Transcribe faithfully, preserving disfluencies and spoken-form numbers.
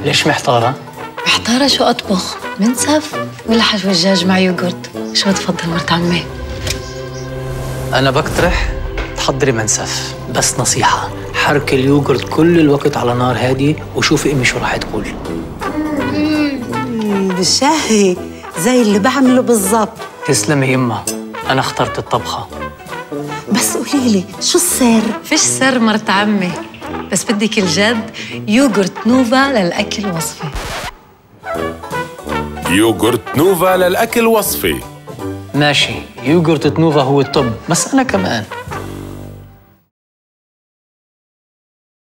ليش محتارة؟ محتارة شو أطبخ؟ منسف ولا حشو الدجاج مع يوغورت؟ شو بتفضل مرت عمي؟ أنا بقترح تحضري منسف، بس نصيحة حركي اليوغورت كل الوقت على نار هادية وشوفي أمي شو راح تقول. بالشهي زي اللي بعمله بالضبط. تسلمي يما، أنا اخترت الطبخة. بس قولي لي شو السر؟ فيش سر مرت عمي، بس بدك الجد يوغورت نوفا للأكل وصفي. يوغورت نوفا للأكل وصفي. ماشي، يوغورت نوفا هو الطب، بس أنا كمان